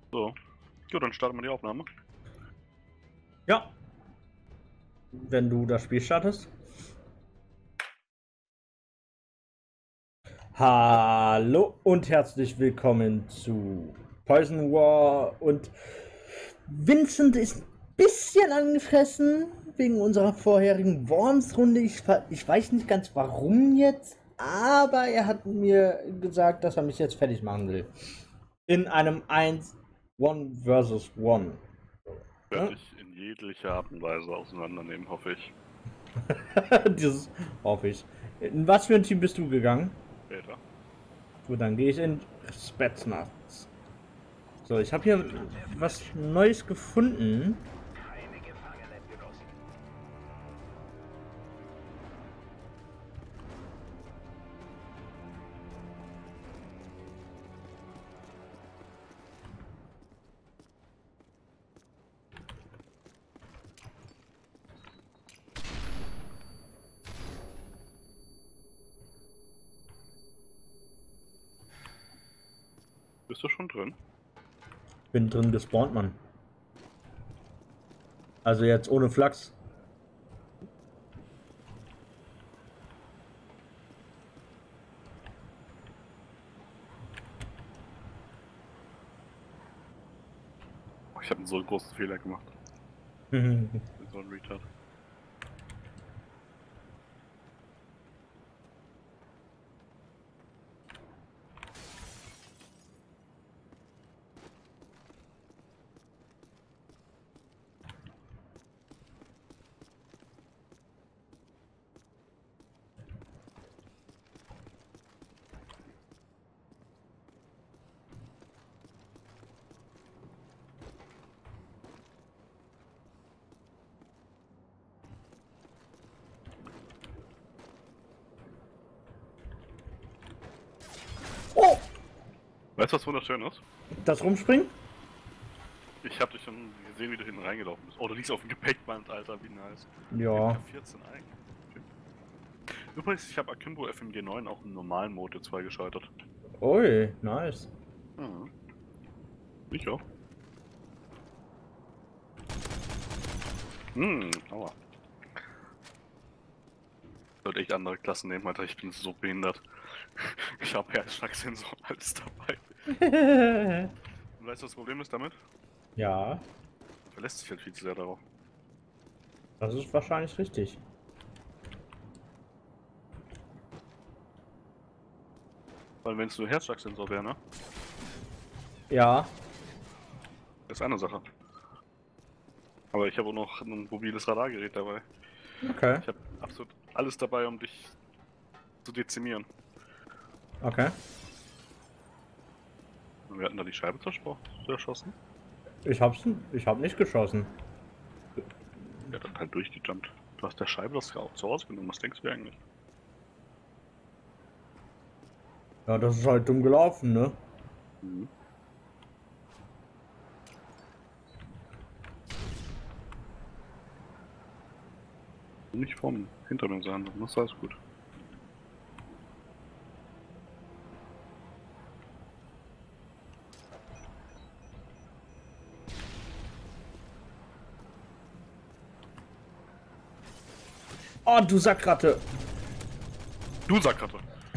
So. Gut, dann starten wir die Aufnahme. Ja. Wenn du das Spiel startest. Hallo und herzlich willkommen zu Poison War. Und Vincent ist ein bisschen angefressen wegen unserer vorherigen Worms-Runde. Ich weiß nicht ganz warum jetzt, aber er hat mir gesagt, dass er mich jetzt fertig machen will. In einem 1 versus 1. Werde ich in jeglicher Art und Weise auseinandernehmen, hoffe ich. Dieses hoffe ich. In was für ein Team bist du gegangen? Später. Gut, dann gehe ich in Spetsnaz. So, ich habe hier was Neues gefunden. Bist du schon drin? Bin drin gespawnt, Mann. Also jetzt ohne Flachs. Oh, ich habe einen so großen Fehler gemacht. Mhm. Bin so ein Retard. Oh! Weißt du, was wunderschön ist? Das Rumspringen? Ich habe dich schon gesehen, wie du hinten reingelaufen bist. Oh, du liegst auf dem Gepäckband, Alter, wie nice. Ja. F14 eigen. Okay. Übrigens, ich habe Akimbo FMG 9 auch im normalen Mode 2 geschaltet. Ui, nice. Mhm. Ich auch. Aua. Ich sollte echt andere Klassen nehmen, Alter, ich bin so behindert. Ich habe ja Schlagsensor und alles dabei. Und weißt du, was das Problem ist damit? Ja, Man verlässt sich halt viel zu sehr darauf. das ist wahrscheinlich richtig. Weil wenn es nur Herzschlagsensor wäre, ne? Ja, Das ist eine Sache. Aber ich habe auch noch ein mobiles Radargerät dabei. okay, Ich habe absolut alles dabei, um dich zu dezimieren. okay. Und wir hatten da die Scheibe zerschossen. Ich hab nicht geschossen. Der hat dann halt durchgejumpt. Du hast der Scheibe das zu Hause genommen. Was denkst du eigentlich? Ja, das ist halt dumm gelaufen, ne? Mhm. Nicht hinter mir sein, dann ist alles gut. Oh, du Sackratte! Du Sackratte!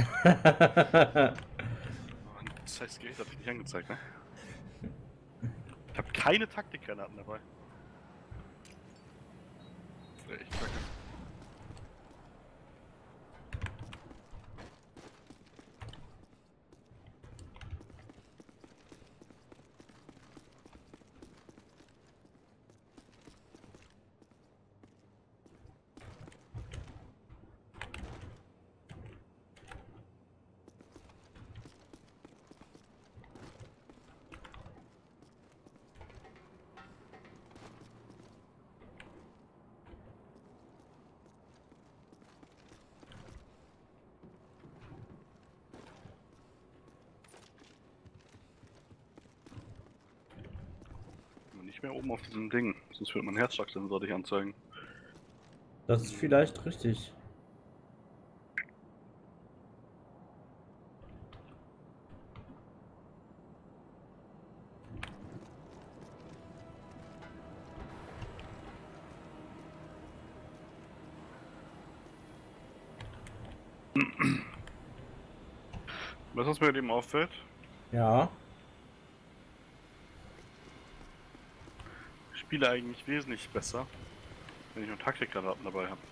Das heißt, das Gerät hat dich nicht angezeigt, ne? Ich habe keine Taktikgranaten dabei. Das wäre echt kacke. Nicht mehr oben auf diesem Ding, sonst wird mein Herzschlagsensor dich anzeigen. Das ist vielleicht richtig. Weißt du, was mir eben auffällt? Ja. Ich spiele eigentlich wesentlich besser, wenn ich nur Taktikgranaten dabei habe.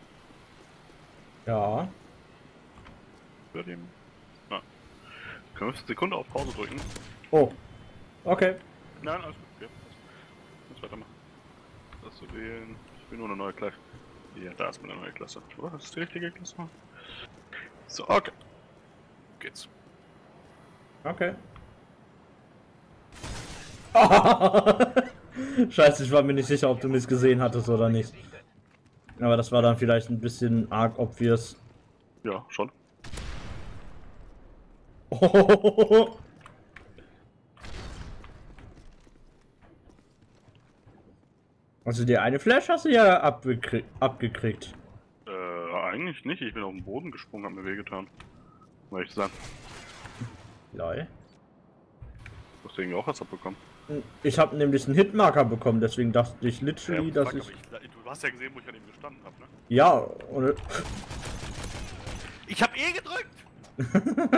Ja. Bei dem. Na. Können wir 5 Sekunden auf Pause drücken? Oh. Okay. Nein, alles gut. Okay. Lass weitermachen. Das zu wählen. Ich will nur eine neue Klasse. Ja, da ist meine neue Klasse. Oder? Das ist die richtige Klasse. So, okay. Geht's. Okay. Scheiße, ich war mir nicht sicher, ob du mich gesehen hattest oder nicht. Aber das war dann vielleicht ein bisschen arg obvious. Ja, schon. Also die eine Flash hast du ja abgekriegt. Eigentlich nicht. Ich bin auf den Boden gesprungen, hab mir wehgetan. Muss ich sagen. Lol. Du hast irgendwie auch was abbekommen. Ich habe nämlich einen Hitmarker bekommen, deswegen dachte ich literally, dass fuck, ich... Du hast ja gesehen, wo ich an ihm gestanden habe, ne? Ja, und... Ich hab gedrückt! Das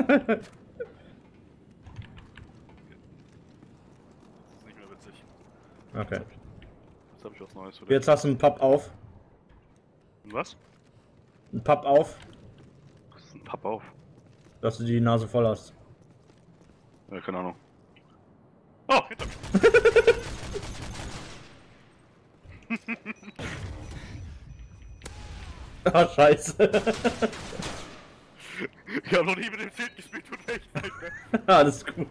ist nicht mehr witzig. Okay. Jetzt hab ich was Neues für dich. Jetzt hast du einen Papp auf. Was? Ein Papp auf, Das ist ein Papp auf. dass du die Nase voll hast. Ja, keine Ahnung. Oh, hinter mir. Ah, scheiße. Ich hab noch nie mit dem Schild gespielt, tut mir echt leid, ne? Alles gut.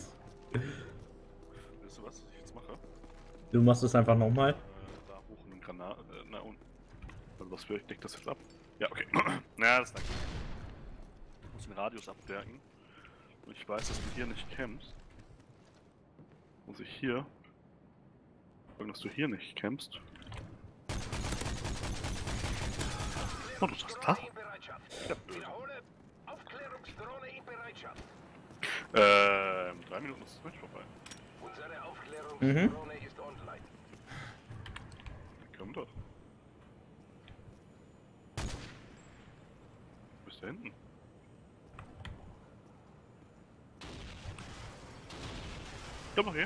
Weißt du, was ich jetzt mache? Du machst es einfach nochmal. Da hoch in den Granat. Na und. Also was für ich deckt das jetzt ab? Ja, okay. Na, das danke. Ich muss den Radius abwerken. Und ich weiß, dass du hier nicht campst. Muss ich hier sagen, dass du hier nicht campst. Oh, du sagst da? Ja, böse. 3 Minuten ist das Match vorbei. Unsere Aufklärungsdrohne ist online. Komm dort. Du bist da hinten. Komm doch her.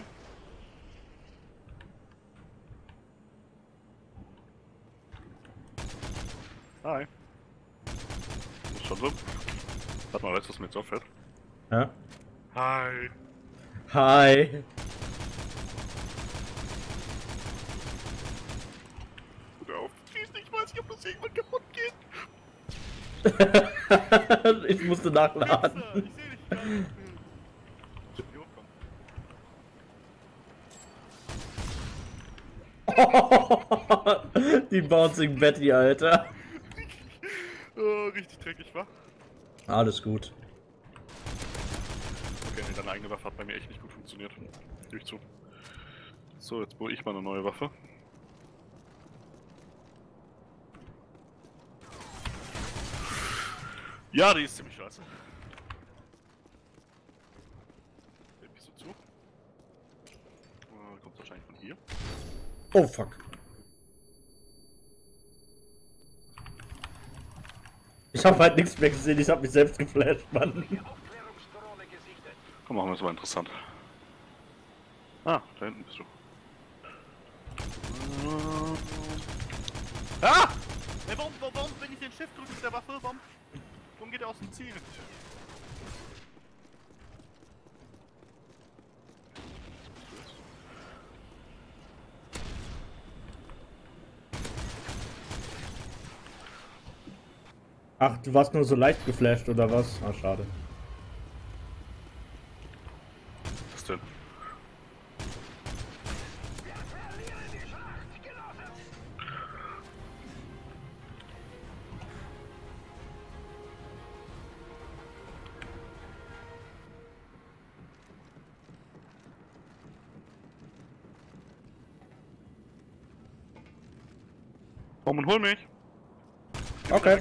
Hi. Ist schon so. Warte mal, weißt du, was mir jetzt auffällt? Ja. Hi. Hi. Hör auf. Schieß nicht, ich weiß nicht, ob das irgendwann kaputt geht. Ich musste nachladen. Ich seh dich gar nicht. Ich will hochkommen. Die Bouncing Betty, Alter. Oh, richtig dreckig, wa? Alles gut. Okay, nee, deine eigene Waffe hat bei mir echt nicht gut funktioniert. Gebe ich zu. So, jetzt baue ich mal eine neue Waffe. Ja, die ist ziemlich scheiße. Wer bist du zu? Kommt wahrscheinlich von hier. Oh fuck. Ich habe halt nichts mehr gesehen, ich habe mich selbst geflasht, Mann. Aufklärungsdrohne gesichtet. Komm, machen wir es mal interessant. Ah, da hinten bist du. Ah! Ey, warum, wenn ich den Shift drücke mit der Waffe, warum geht er aus dem Ziel? Ach, du warst nur so leicht geflasht, oder was? Ah, schade. Was denn? Komm und hol mich! Okay.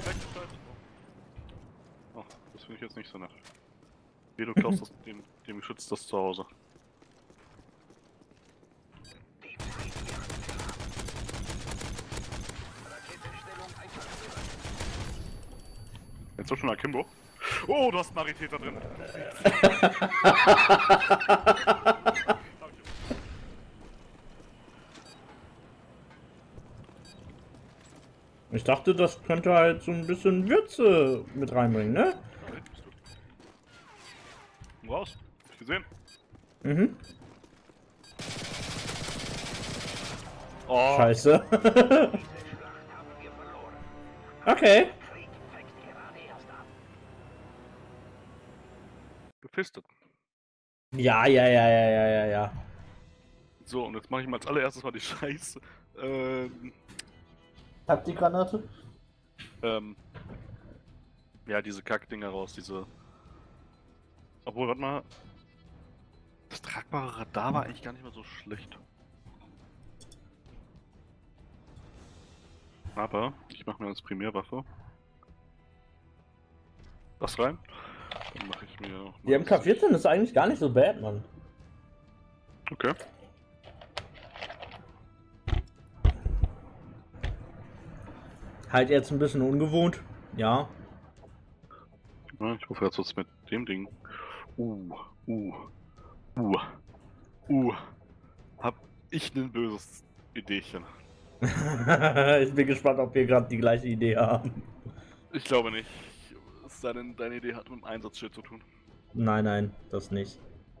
Oh, das finde ich jetzt nicht so nett. Wie du klaust das, dem Geschütz das zu Hause. Jetzt doch schon Akimbo. Oh, du hast einen Maritäter drin. Ich dachte, das könnte halt so ein bisschen Würze mit reinbringen, ne? Da hinten bist du. Komm raus. Hab ich gesehen. Mhm. Oh, Scheiße. Diese Schlacht haben wir verloren. Okay. Krieg fängt gerade erst an. gefistet. Ja. So, und jetzt mache ich mal als allererstes mal die Scheiße. Taktikgranate? Ja, diese Kackdinger raus, diese. Obwohl, warte mal. Das tragbare Radar war eigentlich gar nicht mehr so schlecht. Aber ich mache mir als Primärwaffe das rein. Dann mache ich mir noch Die MK14 ist eigentlich gar nicht so bad, Mann. Okay. Halt jetzt ein bisschen ungewohnt. Ja. Ja, ich hoffe jetzt was mit dem Ding. Hab ich ein böses Ideechen. Ich bin gespannt, ob wir gerade die gleiche Idee haben. Ich glaube nicht. Es sei denn, deine Idee hat mit dem Einsatzschild zu tun. Nein, das nicht.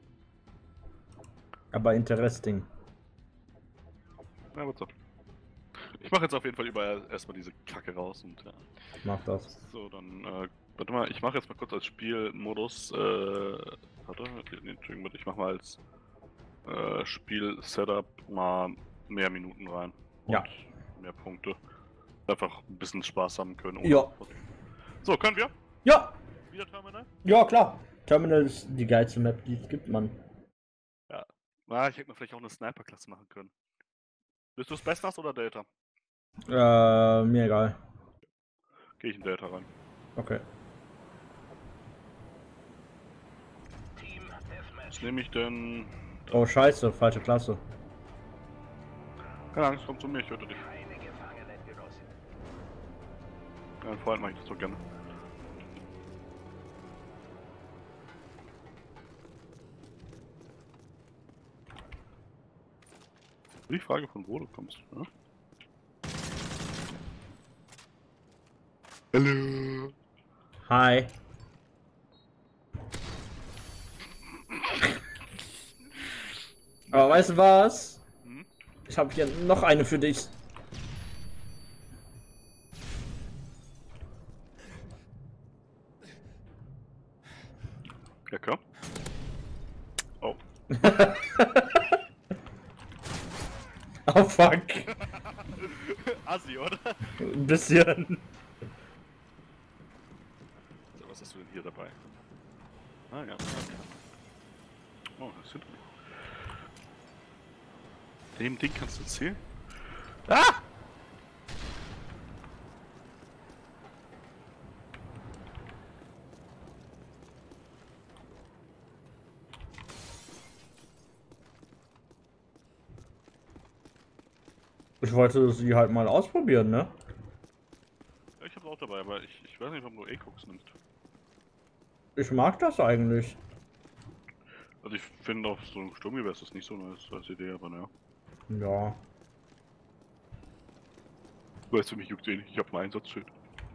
Aber interesting. Na, was so. Ich mache jetzt auf jeden Fall überall erstmal diese Kacke raus und ja. Mach das. So, dann, warte mal, ich mache jetzt mal kurz als Spielmodus, warte, nee, Entschuldigung, ich mache mal als Spiel-Setup mal mehr Minuten rein. Ja. Und mehr Punkte. Einfach ein bisschen Spaß haben können. Ja. So, können wir? Ja, Wieder Terminal? ja klar. Terminal ist die geilste Map, die es gibt, Mann. Ah, ich hätte mir vielleicht auch eine Sniper-Klasse machen können. Bist du Spetsnaz oder Delta? Mir egal. Gehe ich in Delta rein. Okay. Team Was Deathmatch. nehme ich denn? Oh scheiße, falsche Klasse. Keine Angst, komm zu mir, ich töte dich. Keine Gefangenen genossen. Ja, vor allem mache ich das so gerne. Die Frage, von wo du kommst. Ja? Hallo. Hi. Aber weißt du was? Hm? Ich habe hier noch eine für dich. Ja, klar. Oh. Oh fuck. Assi, oder? Ein bisschen. So, was hast du denn hier dabei? Ah, ja. Oh, das sind wir. Dem Ding kannst du zählen? Ah! Ich wollte sie halt mal ausprobieren, ne? Ja, ich hab's auch dabei, aber ich weiß nicht, warum du A-Cooks nimmst. Ich mag das eigentlich. Also ich finde auf so einem Sturmgewehr ist das nicht so nice als Idee, aber naja. Ja. Weißt du, mich juckt eh nicht, ich hab ein Einsatzschild.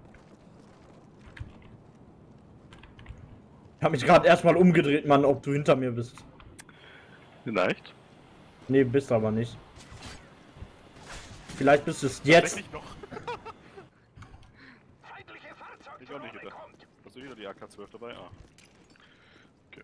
Ich habe mich gerade erstmal umgedreht, Mann, ob du hinter mir bist. Vielleicht? Nee, bist aber nicht. Vielleicht bist du es jetzt. Tatsächlich noch. Feindliche Ich auch nicht Fahrzeugdrohne hinter. kommt. Hast du wieder die AK-12 dabei? Ah. Okay.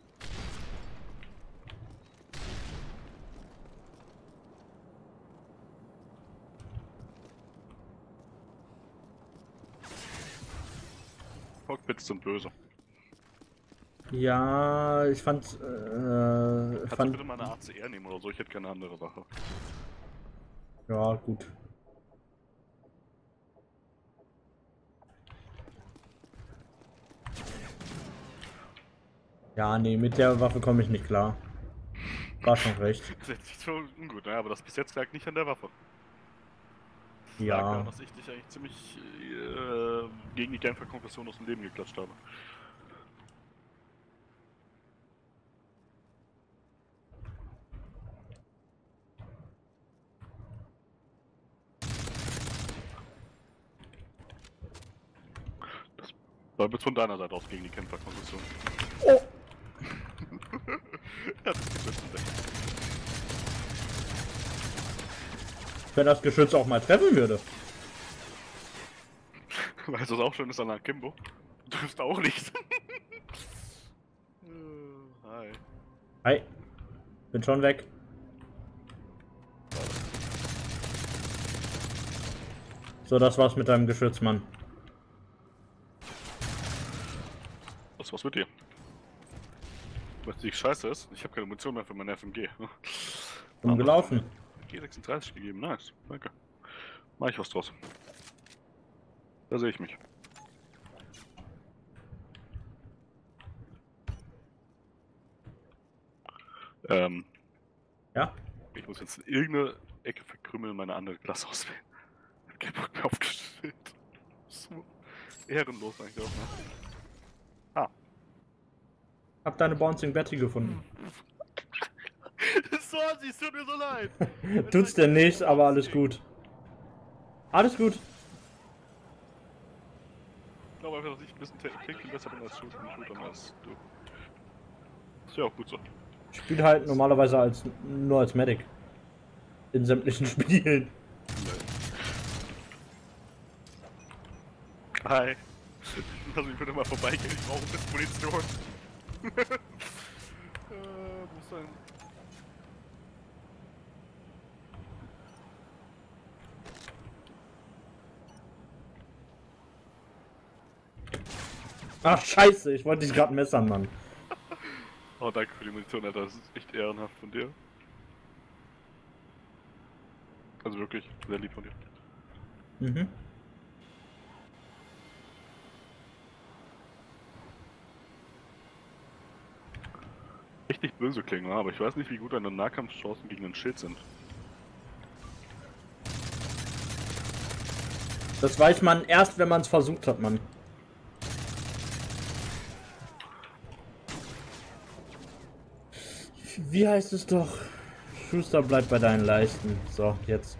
Cockpits sind böse. Ja, ich fand. Kannst du bitte mal eine ACR nehmen oder so? Ich hätte keine andere Waffe. Ja, gut. Ja, nee, mit der Waffe komme ich nicht klar. War schon recht. Das ist jetzt nicht so ungut, ne? Aber das bis jetzt lag nicht an der Waffe. Ja. dass ich dich eigentlich ziemlich gegen die Genfer Konfession aus dem Leben geklatscht habe. Das war jetzt von deiner Seite aus gegen die Genfer Konfession. Oh. Ja, das ist jetzt weg. Wenn das Geschütz auch mal treffen würde. Weißt du, was auch schön ist an Akimbo? Du triffst auch nicht. Hi. Hi. Bin schon weg. So, das war's mit deinem Geschütz, Mann. Was war's mit dir? Was die Scheiße ist? Ich habe keine Munition mehr für meine FMG. Umgelaufen. G36 gegeben, nice. Danke. Mach ich was draus. Da sehe ich mich. Ja? Ich muss jetzt in irgendeine Ecke verkrümmeln, meine andere Klasse auswählen. Ich hab keinen Bock mehr aufgestellt. So ehrenlos eigentlich auch, ne? Ah. Hab deine Bouncing Betty gefunden. So, es tut mir so leid. Tut's dir nicht, aber alles gut. Alles gut. Ich glaube einfach, dass ich ein bisschen Technik besser bin als Shooter als du. Ist ja auch gut so. Ich spiele halt normalerweise nur als Medic. In sämtlichen Spielen. Hi. Also ich würde mal vorbeigehen, ich brauche ein bisschen Munition. Wo ist denn? Ach scheiße, ich wollte dich gerade messern, Mann. Oh, danke für die Munition, Alter, das ist echt ehrenhaft von dir. Also wirklich, sehr lieb von dir. Mhm. Richtig böse klingen, aber ich weiß nicht, wie gut deine Nahkampfchancen gegen ein Schild sind. Das weiß man erst, wenn man es versucht hat, Mann. Wie heißt es doch? Schuster bleibt bei deinen Leisten. So, jetzt.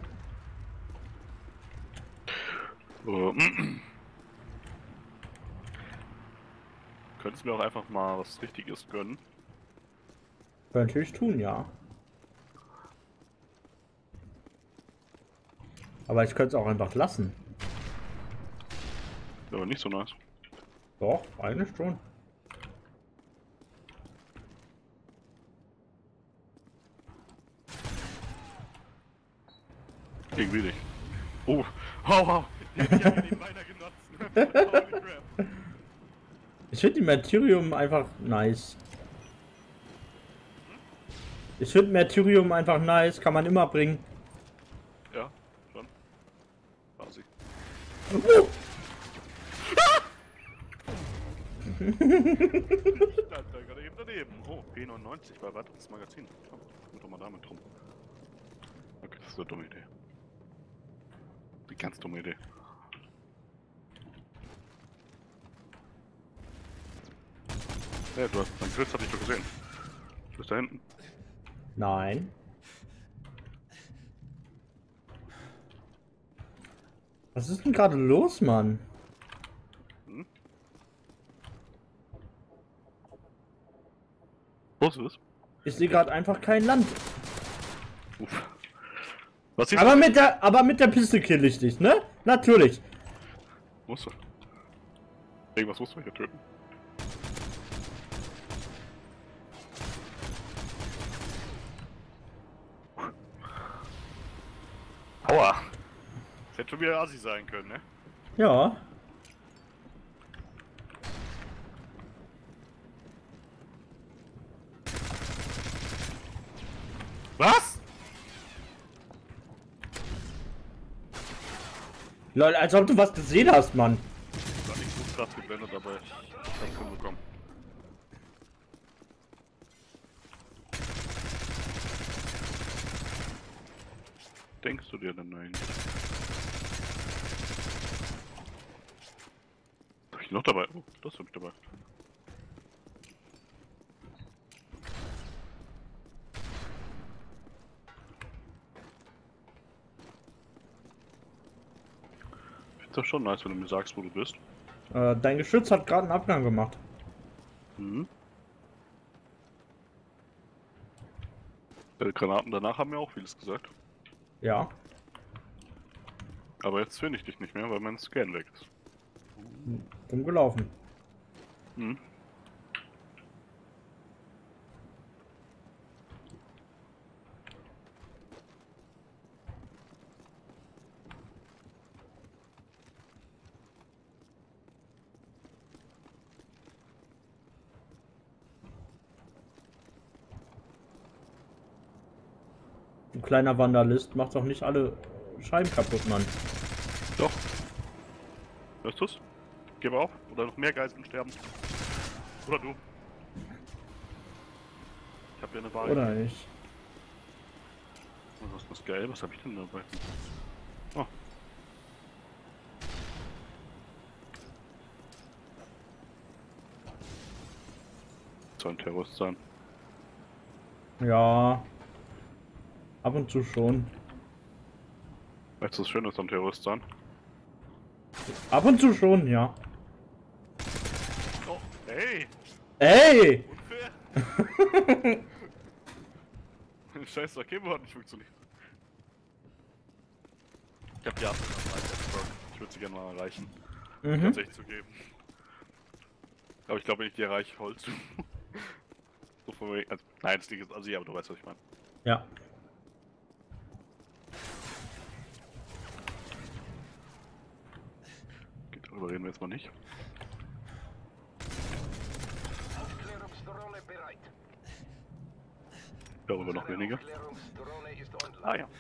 Könntest du mir auch einfach mal was Richtiges gönnen? Könnte ich tun, ja. Aber ich könnte es auch einfach lassen. Aber nicht so nice. Doch, eigentlich schon. Irgendwie nicht. Oh, wow. Ich hab den beinahe genossen. Holy crap. Ich finde die Martyrium einfach nice. Ich finde Martyrium einfach nice, kann man immer bringen. Ja, schon. Quasi. Oh! Ich stand da gerade eben daneben. Oh, P99 bei weiteres Magazin. Oh, guck doch mal damit drum. Okay, das ist eine dumme Idee. Die ganz dumme Idee. Ja, du hast dein Griff, hatte ich doch gesehen. Du bist da hinten. Nein. Was ist denn gerade los, Mann? Hm? Was ist? Ich sehe gerade einfach kein Land. Uff. Was siehst Aber mit der Piste kill ich dich, ne? Natürlich. Musst du. Irgendwas musst du hier töten. Aua. Das hätte schon wieder Assi sein können, ne? Ja. Was? Lol, als ob du was gesehen hast, Mann. Ich war nicht so krass geblendet, aber ich hab's hinbekommen. Denkst du dir denn eigentlich? noch dabei. Oh, das bin ich dabei. Ich find's doch schon nice, wenn du mir sagst, wo du bist. Dein Geschütz hat gerade einen Abgang gemacht. Mhm. Die Granaten danach haben mir auch vieles gesagt. Ja. Aber jetzt finde ich dich nicht mehr, weil mein Scan weg ist. Dumm gelaufen. Mhm. Du kleiner Vandalist, macht doch nicht alle Scheiben kaputt, Mann. Doch. Hörst du's? Gib auf. Oder noch mehr Geiseln sterben. Oder du. Ich hab hier eine Wahl. Oder nicht? Was ist das geil? Was hab ich denn dabei? Oh. Soll ein Terrorist sein. Ja. Ab und zu schon. Weißt du, was schön ist am Terrorist sein? Ab und zu schon, ja. Oh, ey! Ey! Unfair! Scheiß Rakebo hat nicht funktioniert. Ich hab die Abwehr Ich würde sie gerne mal erreichen. Mhm. Tatsächlich zu geben. Aber ich glaube, wenn ich die erreiche, holst du. So von wegen. Also, nein, das Ding ist. Also, ja, aber du weißt, was ich meine. Ja. Darüber reden wir jetzt mal nicht. Aufklärungsdrohne bereit. Darüber noch weniger. Aufklärungsdrohne ist online. Ah ja.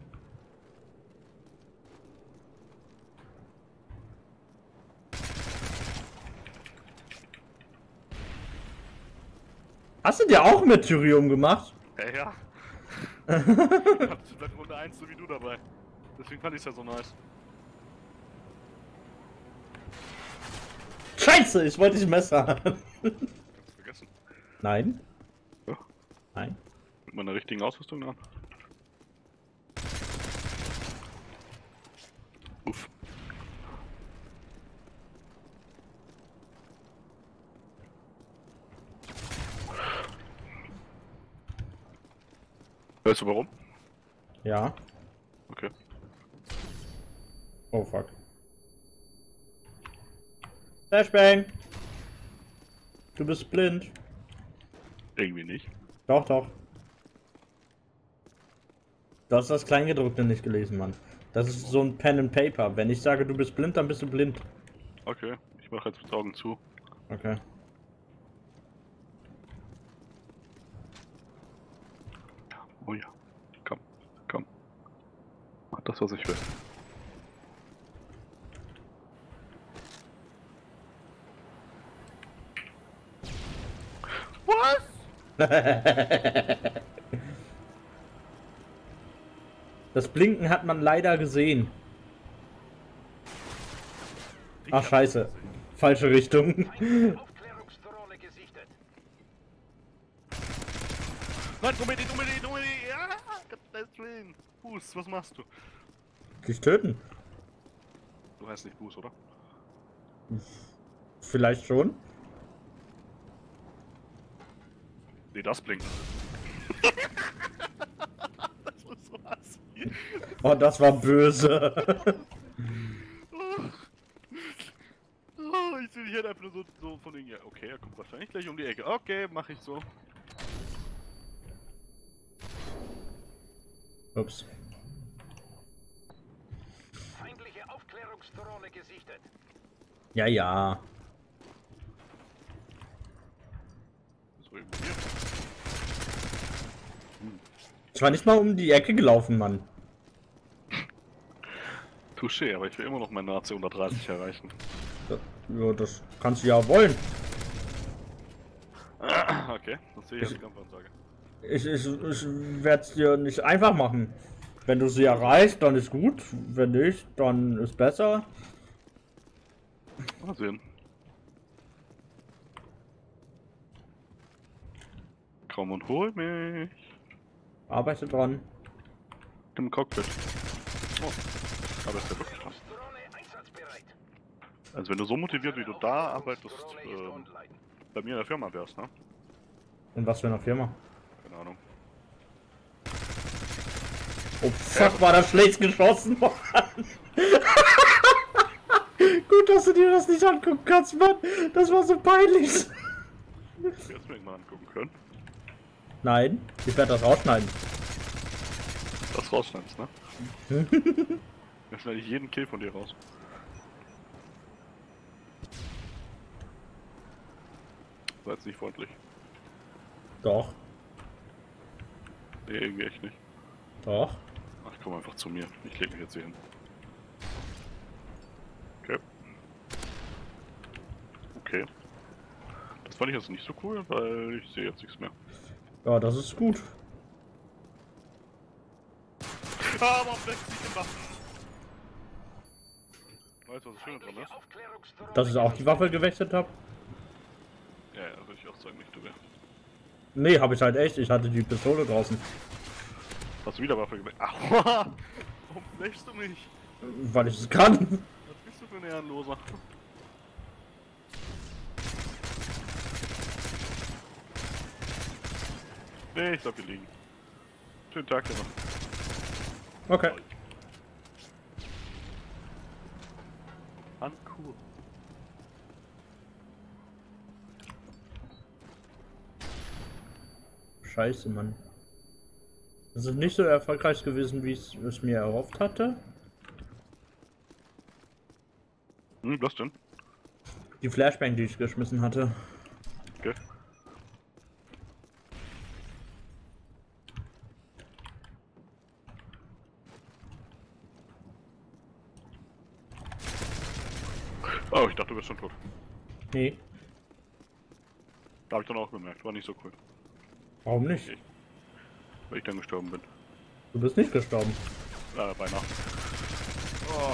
Hast du dir auch Meteorium gemacht? Ja. Ich hab seit Runde 1 so wie du dabei. Deswegen fand ich's ja so nice. Scheiße, ich wollte dich Messer haben. Kannst du vergessen. Nein. Ja. Nein. Mit meiner richtigen Ausrüstung an. Uff. Weißt du warum? Ja. Okay. Oh fuck. Flashbang! Du bist blind. Irgendwie nicht. Doch, doch. Du hast das Kleingedruckte nicht gelesen, Mann. Das ist so ein Pen and Paper. Wenn ich sage, du bist blind, dann bist du blind. Okay, ich mache jetzt die Augen zu. Okay. Oh ja. Komm, komm. Mach das, was ich will. Was? Das Blinken hat man leider gesehen. Ach scheiße. Falsche Richtung. Aufklärungsdrohne gesichtet. Nein, Dumidi! Ja, Gottes Willen. Fuß, was machst du? Dich töten. Du heißt nicht Fuß, oder? Vielleicht schon. Nee, das blinkt. Das ist so was. Oh, das war böse. Oh, ich hätte einfach nur so von den. Ja, okay, er kommt wahrscheinlich gleich um die Ecke. Okay, mach ich so. Ups. Feindliche Aufklärungsdrohne gesichtet. Ja, ja. So eben hier. Ich war nicht mal um die Ecke gelaufen, Mann. Touché, aber ich will immer noch mein Nazi 130 erreichen. Ja, das kannst du ja wollen. Okay, das sehe ich als Kampfansage. Ich werde es dir nicht einfach machen. Wenn du sie erreichst, dann ist gut. Wenn nicht, dann ist besser. Mal sehen. Komm und hol mich. Arbeite dran. Im Cockpit. Oh. Aber ist ja wirklich dran. Drohne einsatzbereit. Also wenn du so motiviert wie du da arbeitest, Drohne ist online. bei mir in der Firma wärst, ne? In was für einer Firma? Keine Ahnung. Oh fuck, war das schlecht geschossen, Mann. Gut, dass du dir das nicht angucken kannst, Mann. Das war so peinlich. Hättest du mir irgendwann angucken können. Nein, ich werde das rausschneiden. Das rausschneidest, ne? Dann schneide ich jeden Kill von dir raus. Sei jetzt nicht freundlich. Doch, Nee, irgendwie echt nicht. doch. Ach, komm einfach zu mir. Ich leg mich jetzt hier hin. Okay. Okay. Das fand ich jetzt nicht so cool, weil ich sehe jetzt nichts mehr. Ja, das ist gut. Ah, warum lässt sich gemacht? Weißt du, was das Schöne dran ist? Aufklärungsdrohne Dass ich auch die Waffe gewechselt habe? Ja, ja, würde ich auch sagen, nicht du wär. Nee, habe ich halt echt. Ich hatte die Pistole draußen. Hast du wieder Waffe gewählt? Ach, warum flashst du mich? Weil ich es kann. Was bist du für ein Ehrenloser? Nee, ich bleib hier liegen. Schönen Tag dir noch. Okay. Uncool. Scheiße, Mann. Das ist nicht so erfolgreich gewesen, wie ich es mir erhofft hatte. Hm, was denn? Die Flashbang, die ich geschmissen hatte. Okay. Oh, ich dachte, du bist schon tot. Nee, Da habe ich dann auch gemerkt, war nicht so cool. warum nicht? Weil ich dann gestorben bin. Du bist nicht gestorben. Beinahe. Oh.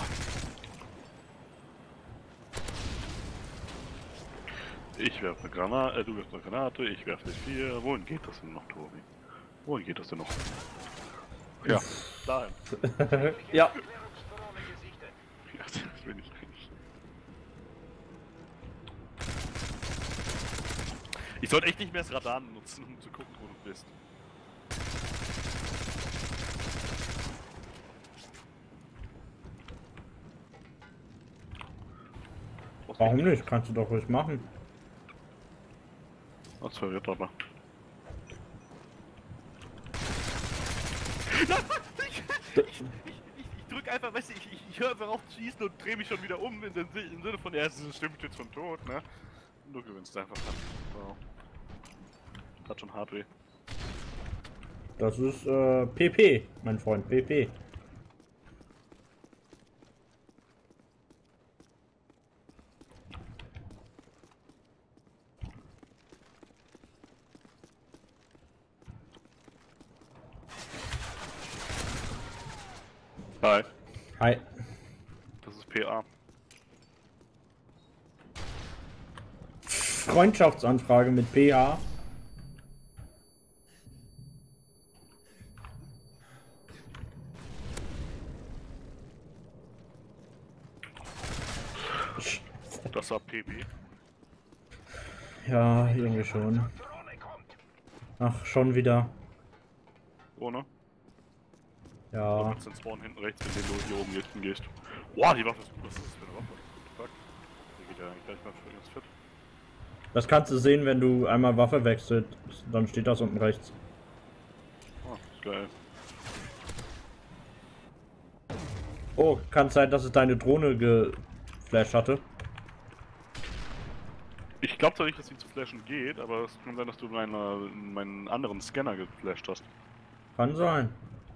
Ich werfe eine Granate, du wirfst eine Granate, ich werfe vier. Wohin geht das denn noch, Tobi? Wohin geht das denn noch? Ja, dahin. Ja. Aufklärungsdrohne gesichtet. Ja, das will ich nicht. Ich sollte echt nicht mehr das Radar nutzen, um zu gucken, wo du bist. Warum nicht? Kannst du doch ruhig machen. Das verwirrt aber. Ich drück einfach, weißt du, ich höre einfach auf zu schießen und drehe mich schon wieder um im Sinne von, ja, es ist bestimmt jetzt von tot, ne? Und du gewinnst einfach an. Wow. Hat schon hart weh. Das ist PP, mein Freund, PP. Hi. Hi. Das ist PA. Freundschaftsanfrage mit PA. Das war PB. Ja, irgendwie schon. Drohne kommt. Ach, schon wieder. Ohne? Ja. Jetzt den Spawn hinten rechts, wenn du hier oben jetzt hingehst. Wow, die Waffe ist gut. Was ist das für eine Waffe? Fuck. Die geht ja eigentlich gleich mal für uns fit. Das kannst du sehen, wenn du einmal Waffe wechselst. Dann steht das unten rechts. Ah, ist geil. Oh, kann sein, dass es deine Drohne geflasht hatte. Ich glaube zwar nicht, dass sie zu flashen geht, aber es kann sein, dass du meinen anderen Scanner geflasht hast. Kann sein.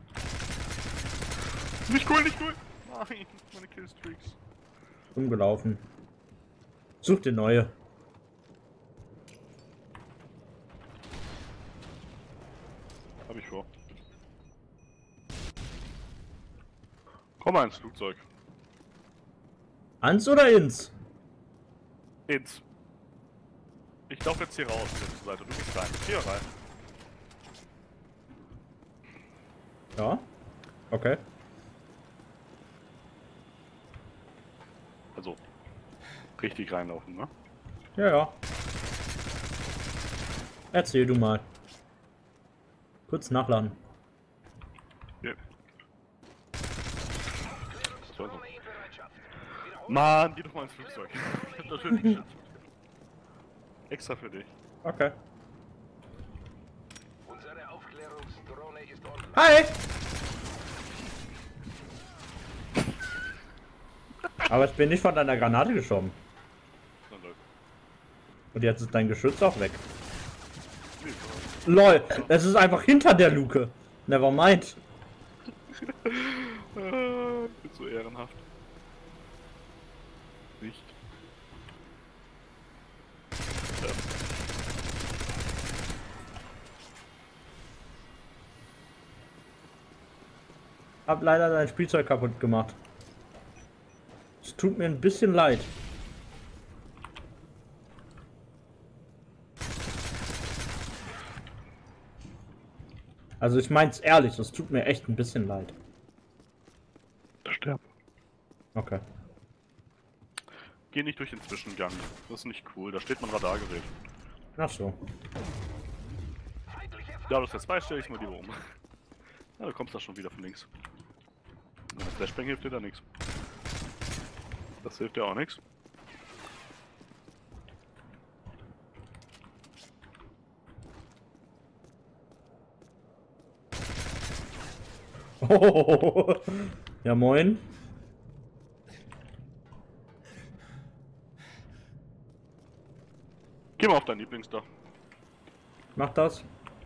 Nicht cool, nicht cool! Nein, meine Killstreaks. Umgelaufen. Such dir neue. Hab ich vor. Komm mal ins Flugzeug. Ans oder ins? Ins. Ich laufe jetzt hier raus, hier zur Seite. Du gehst rein. Hier rein. Ja. Okay. Also, richtig reinlaufen, ne? Ja, ja. Erzähl du mal. Kurz nachladen. Ja. So, so. Drohne in Bereitschaft. Wiederholt. Mann, geh doch mal ins Flugzeug. Ich hab natürlich geschätzt. Extra für dich. Okay. Unsere Aufklärungsdrohne ist online. Hi! Aber ich bin nicht von deiner Granate geschoben. Na, läuft. Und jetzt ist dein Geschütz auch weg. Nee, LOL, es ist einfach hinter der Luke. Never mind. ich bin so ehrenhaft. Nicht. Ja. Hab leider dein Spielzeug kaputt gemacht. Es tut mir ein bisschen leid. Also ich mein's ehrlich, es tut mir echt ein bisschen leid. Sterb. Okay. Geh nicht durch den Zwischengang. Das ist nicht cool. Da steht mein Radargerät. Ach so. Feindliche Ja, das jetzt weiß, stelle ich mal lieber um. Ja, du kommst da schon wieder von links. Meine Flashbang hilft dir da nichts. Das hilft dir auch nichts. Ja, moin. Geh mal auf dein Lieblingsdach. Mach das.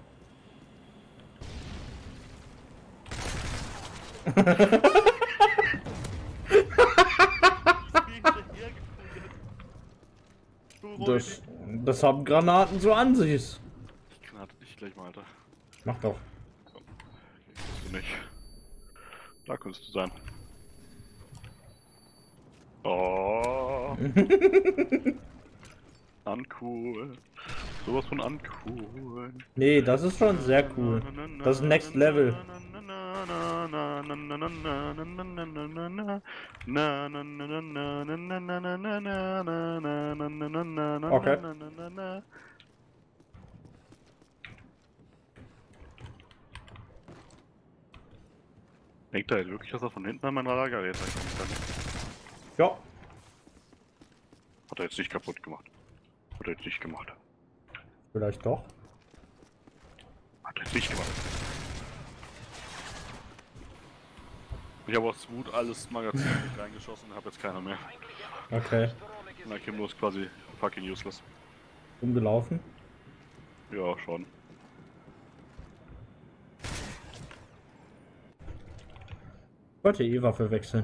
Das haben Granaten so an sich. Ich granate dich gleich mal, Alter. Mach doch. Komm. Kriegst du nicht. Da könntest du sein. Oh. Uncool. Sowas von uncool. Nee, das ist schon sehr cool. Das ist Next Level. Okay. Denkt er jetzt wirklich, dass er von hinten an mein Radargerät reinkommen kann? Ja. Hat er jetzt nicht kaputt gemacht. Hat er jetzt nicht gemacht. Vielleicht doch. Hat er jetzt nicht gemacht. Ich habe aus Wut alles Magazin nicht reingeschossen und habe jetzt keiner mehr. Okay. Na, Kimbo ist quasi fucking useless. Umgelaufen. Ja, schon. Ich wollte die Waffe wechseln.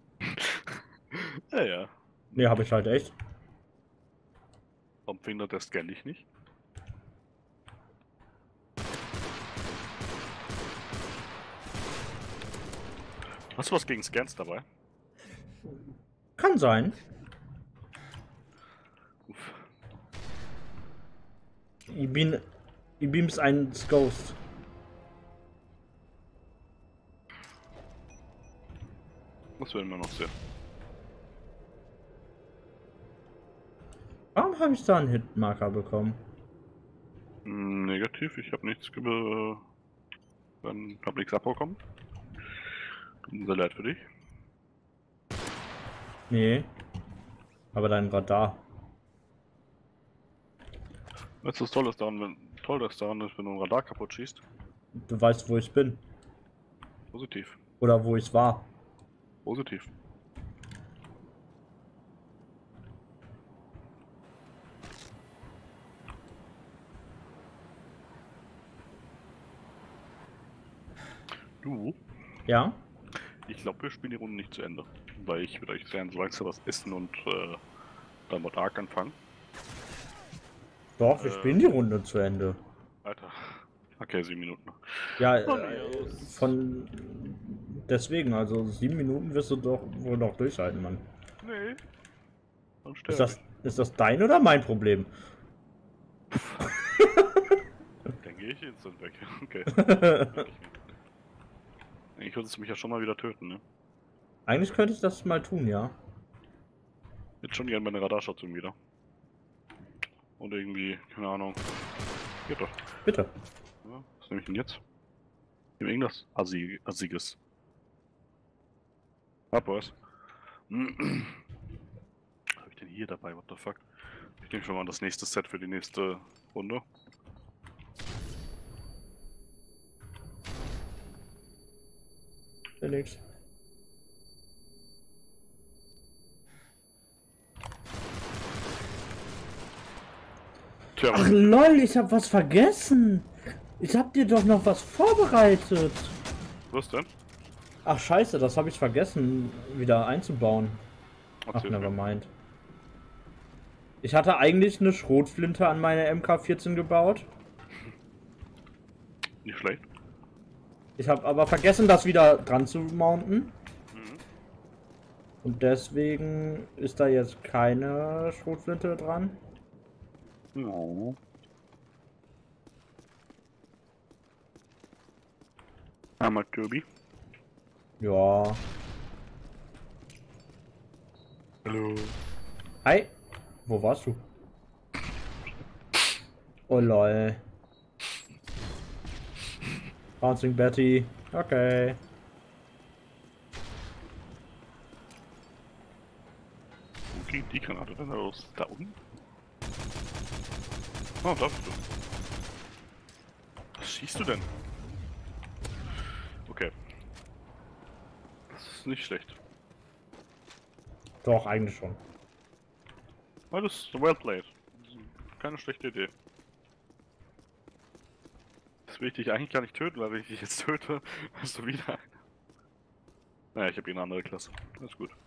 Ja, ja. Nee, habe ich halt echt. Warum findet der Scan dich nicht? Hast du was gegen Scans dabei? Kann sein. Uff. Ich beams ein Ghost. Das werden wir noch sehen. Warum habe ich da einen Hitmarker bekommen? Negativ, ich habe nichts hab nichts abbekommen. Tut mir sehr leid für dich. Nee. Aber dein Radar. Weißt du, was toll ist daran, wenn du ein Radar kaputt schießt? Du weißt, wo ich bin. Positiv. Oder wo ich war. Positiv. Du, Ja? ich glaube, wir spielen die Runde nicht zu Ende. Weil ich würde euch gerne so langsam was essen und dann mit Ark anfangen. Doch, wir spielen die Runde zu Ende. Alter. Okay, 7 Minuten noch. Ja, Von mir aus. von... Deswegen, also 7 Minuten wirst du doch wohl noch durchhalten, Mann. Nee. Dann Ist das dein oder mein Problem? Dann gehe ich instant weg. Okay. eigentlich würdest du mich ja schon mal wieder töten, ne? Eigentlich könnte ich das mal tun, ja. Jetzt schon gerne meine Radarstation wieder. Und irgendwie, keine Ahnung. Geht doch. Bitte. Ja, was nehme ich denn jetzt? Ich nehme irgendwas Assiges. Ah, Boys. Was habe ich denn hier dabei? What the fuck? Ich nehme schon mal das nächste Set für die nächste Runde. Nix. Tja, Ach lol, ich hab was vergessen. Ich hab dir doch noch was vorbereitet. was denn? Ach scheiße, das habe ich vergessen wieder einzubauen. Ach, Erzähl's mir. nevermind. Ich hatte eigentlich eine Schrotflinte an meine MK14 gebaut. Nicht schlecht. Ich habe aber vergessen, das wieder dran zu mounten. Mhm. Und deswegen ist da jetzt keine Schrotflinte dran. Ja. Einmal Kirby. Ja. Hallo. Hi. Wo warst du? Oh lol. Bouncing Betty. Okay. Wo ging die Granate denn los? Da unten? Oh, da bist du. Was schießt du denn? Okay. Das ist nicht schlecht. Doch, eigentlich schon. Oh, das ist well played. Keine schlechte Idee. Das will ich dich eigentlich gar nicht töten, weil wenn ich dich jetzt töte, hast du wieder eine. Naja, ich habe hier eine andere Klasse. Das ist gut.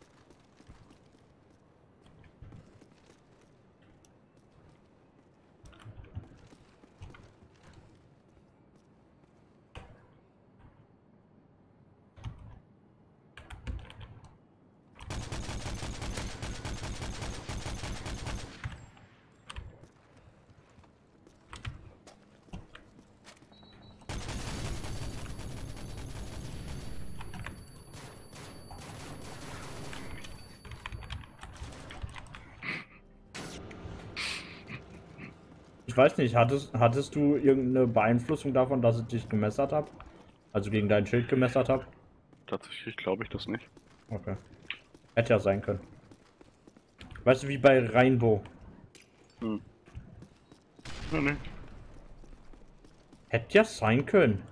Ich weiß nicht, hattest du irgendeine Beeinflussung davon, dass ich dich gemessert habe? Also gegen dein Schild gemessert habe? Tatsächlich glaube ich das nicht. Okay. Hätte ja sein können. Weißt du, wie bei Rainbow. Hm. Ja, ne. Hätte ja sein können.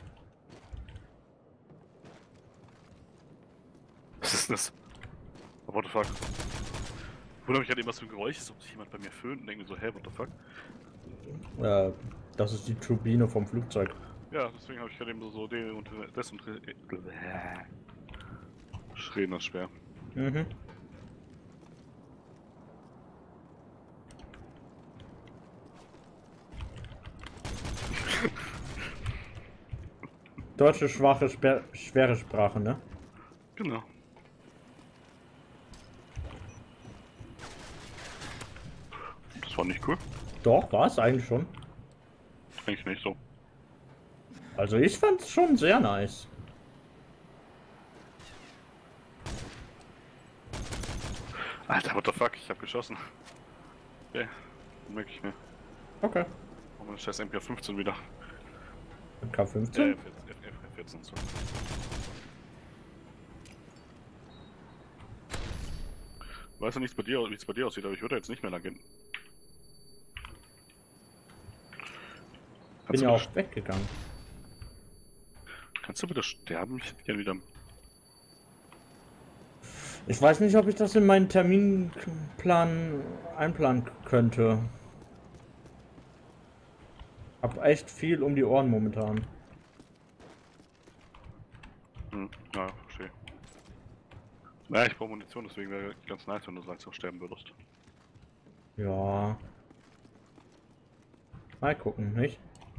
Was ist das? Oh, what the fuck? Wundert mich halt eben, was für ein Geräusch ist, ob sich jemand bei mir föhnt und denkt mir so, hä, what the fuck? Das ist die Turbine vom Flugzeug. Ja, deswegen habe ich gerade eben so den und das und Schreden ist schwer. Mhm. Deutsche schwache, schwere Sprache, ne? Genau. Das war nicht cool. Doch, war es eigentlich schon. Eigentlich nicht so. Also ich fand es schon sehr nice. Alter, what the fuck, ich hab geschossen. Okay, merke ich mir. Okay. Oh, mein scheiß MP15 wieder. K15? F14, so. Weiß ja nichts bei dir, wie es bei dir aussieht, aber ich würde jetzt nicht mehr lang gehen. Bin ja auch weggegangen. Kannst du bitte sterben? Ich hätte gerne wieder. Ich weiß nicht, ob ich das in meinen Terminplan einplanen könnte. Hab echt viel um die Ohren momentan. Hm, ja, verstehe. Naja, ich brauche Munition, deswegen wäre ganz nice, wenn du langsam sterben würdest. Ja. Mal gucken, nicht?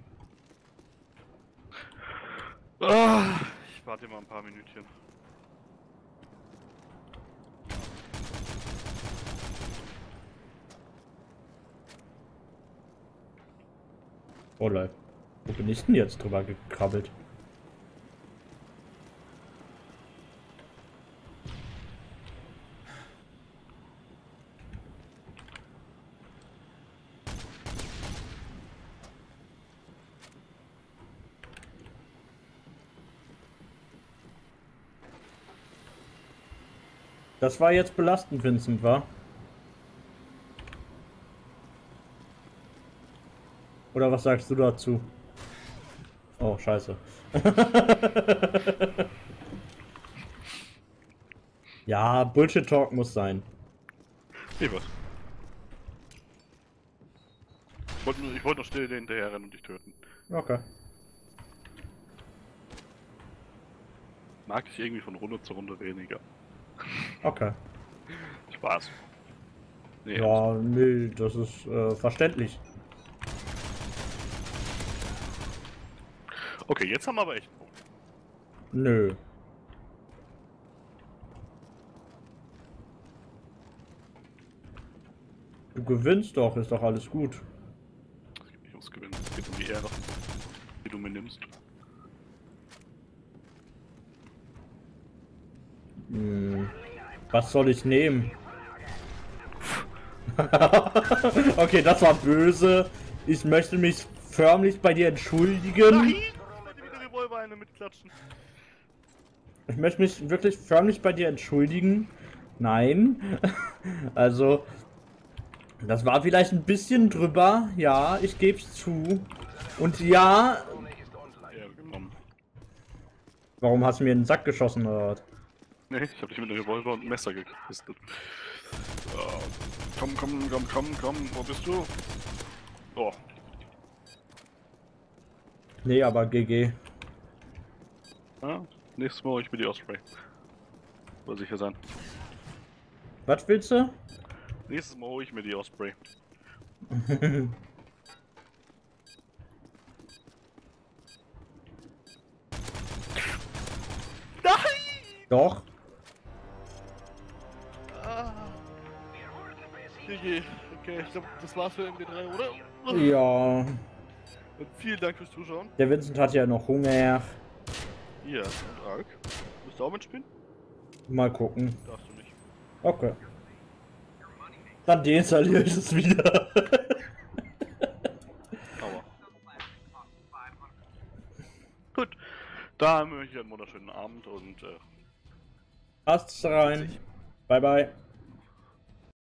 Ah, ich warte mal ein paar Minütchen. Oh Leute. Wo bin ich denn jetzt drüber gekrabbelt? Das war jetzt belastend, Vincent, wa? Oder was sagst du dazu? Oh, scheiße. Ja, Bullshit-Talk muss sein. Nee, was? Ich wollte noch still hinterher rennen und dich töten. Okay. Mag ich irgendwie von Runde zu Runde weniger. Okay. Spaß. Nee, Ja, nee, das ist verständlich. okay, jetzt haben wir aber echt einen Punkt. Nö. Du gewinnst doch, ist doch alles gut. Es geht nicht ums Gewinnen, es geht um die Ehre, die du mir nimmst. Was soll ich nehmen? Okay, das war böse. Ich möchte mich förmlich bei dir entschuldigen. Nein! Ich wollte wieder Revolver eine mitklatschen. Ich möchte mich wirklich förmlich bei dir entschuldigen. Nein. Also, das war vielleicht ein bisschen drüber. Ja, ich gebe es zu. Und ja, Drohne ist online. Ehre genommen. warum hast du mir in den Sack geschossen oder was? Nee, ich hab dich mit einem Revolver und einem Messer gekistet. Komm, wo bist du? Oh, Nee, aber GG. ja, nächstes Mal hol ich mir die Osprey. Soll sicher sein. Was willst du? Nächstes Mal hole ich mir die Osprey. Nein! Doch. GG. Okay, ich glaube, das war's für MG3, oder? Ja, Und vielen Dank fürs Zuschauen. der Vincent hat ja noch Hunger. Ja, und Ark. Willst du auch mitspielen? Mal gucken. Darfst du nicht. Okay. Dann deinstalliere ich es wieder. Aber. Gut. Da wünsche ich einen wunderschönen Abend und Passt rein. Bye bye.